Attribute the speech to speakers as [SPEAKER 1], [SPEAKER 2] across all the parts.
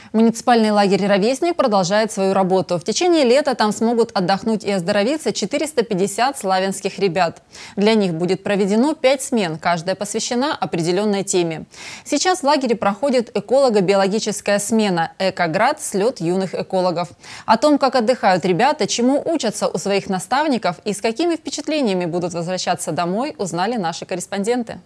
[SPEAKER 1] Муниципальный лагерь «Ровесник» продолжает свою работу. В течение лета там смогут отдохнуть и оздоровиться 450 славянских ребят. Для них будет проведено 5 смен, каждая посвящена определенной теме. Сейчас в лагере проходит эколого-биологическая смена «Экоград. Слет юных экологов». О том, как отдыхают ребята, чему учатся у своих наставников и с какими впечатлениями будут возвращаться домой, узнали наши корреспонденты.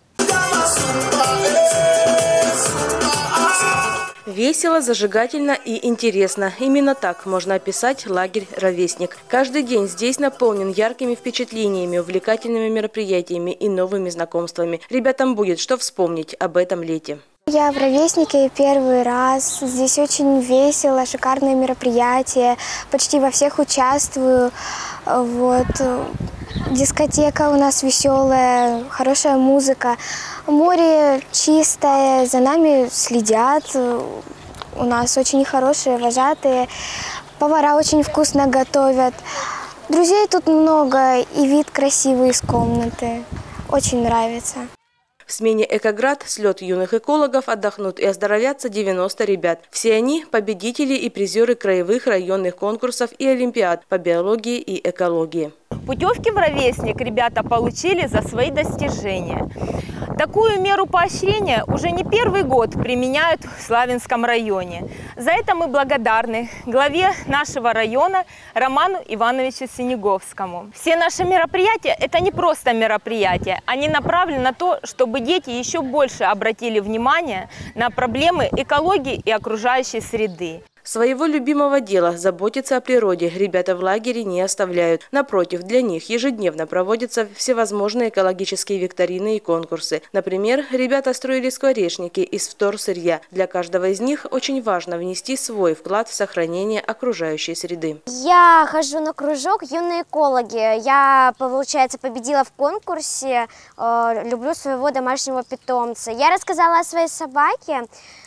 [SPEAKER 2] Весело, зажигательно и интересно. Именно так можно описать лагерь «Ровесник». Каждый день здесь наполнен яркими впечатлениями, увлекательными мероприятиями и новыми знакомствами. Ребятам будет что вспомнить об этом лете.
[SPEAKER 3] Я в «Ровеснике первый раз. Здесь очень весело, шикарные мероприятия. Почти во всех участвую. Дискотека у нас веселая, хорошая музыка. Море чистое, за нами следят. У нас очень хорошие вожатые. Повара очень вкусно готовят. Друзей тут много и вид красивый из комнаты. Очень нравится.
[SPEAKER 2] В смене «Экоград. Слет юных экологов» отдохнут и оздоровятся 90 ребят. Все они – победители и призеры краевых, районных конкурсов и олимпиад по биологии и экологии.
[SPEAKER 4] Путевки в «Ровесник» ребята получили за свои достижения. Такую меру поощрения уже не первый год применяют в Славянском районе. За это мы благодарны главе нашего района Роману Ивановичу Синеговскому. Все наши мероприятия – это не просто мероприятия. Они направлены на то, чтобы дети еще больше обратили внимание на проблемы экологии и окружающей среды.
[SPEAKER 2] Своего любимого дела – заботиться о природе – ребята в лагере не оставляют. Напротив, для них ежедневно проводятся всевозможные экологические викторины и конкурсы. Например, ребята строили скворечники из вторсырья. Для каждого из них очень важно внести свой вклад в сохранение окружающей среды.
[SPEAKER 5] Я хожу на кружок «Юные экологи». Я, получается, победила в конкурсе «Люблю своего домашнего питомца». Я рассказала о своей собаке.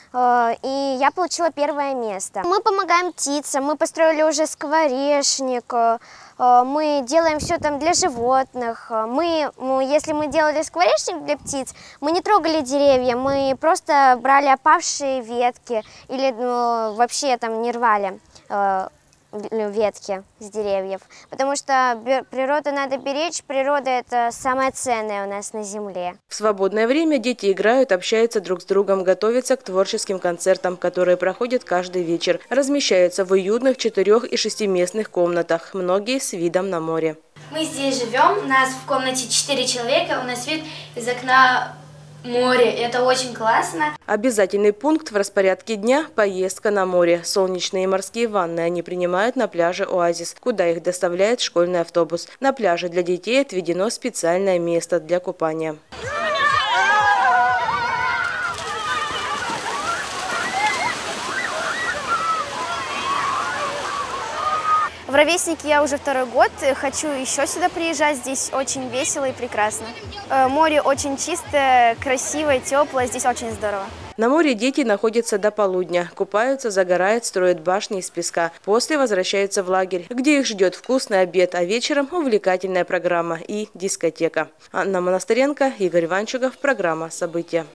[SPEAKER 5] И я получила первое место. Мы помогаем птицам, мы построили уже скворечник, мы делаем все там для животных. Если мы делали скворечник для птиц, мы не трогали деревья, мы просто брали опавшие ветки или вообще там не рвали ветки с деревьев, потому что природу надо беречь, природа – это самое ценное у нас на земле.
[SPEAKER 2] В свободное время дети играют, общаются друг с другом, готовятся к творческим концертам, которые проходят каждый вечер. Размещаются в уютных 4- и 6-местных комнатах, многие с видом на море.
[SPEAKER 6] Мы здесь живем, у нас в комнате 4 человека, у нас вид из окна море. Это очень классно.
[SPEAKER 2] Обязательный пункт в распорядке дня – поездка на море. Солнечные морские ванны они принимают на пляже «Оазис», куда их доставляет школьный автобус. На пляже для детей отведено специальное место для купания.
[SPEAKER 3] В «Ровеснике» я уже второй год, хочу еще сюда приезжать, здесь очень весело и прекрасно. Море очень чистое, красивое, теплое, здесь очень здорово.
[SPEAKER 2] На море дети находятся до полудня, купаются, загорают, строят башни из песка. После возвращаются в лагерь, где их ждет вкусный обед, а вечером увлекательная программа и дискотека. Анна Монастыренко, Игорь Ванчугов, программа «События».